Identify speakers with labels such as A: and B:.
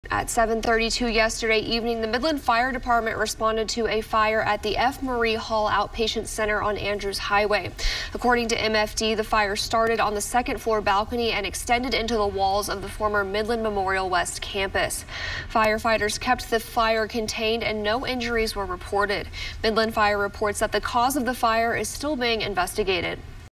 A: At 7:32 yesterday evening, the Midland Fire Department responded to a fire at the F. Marie Hall Outpatient Center on Andrews Highway. According to MFD, the fire started on the second-floor balcony and extended into the walls of the former Midland Memorial West Campus. Firefighters kept the fire contained and no injuries were reported. Midland Fire reports that the cause of the fire is still being investigated.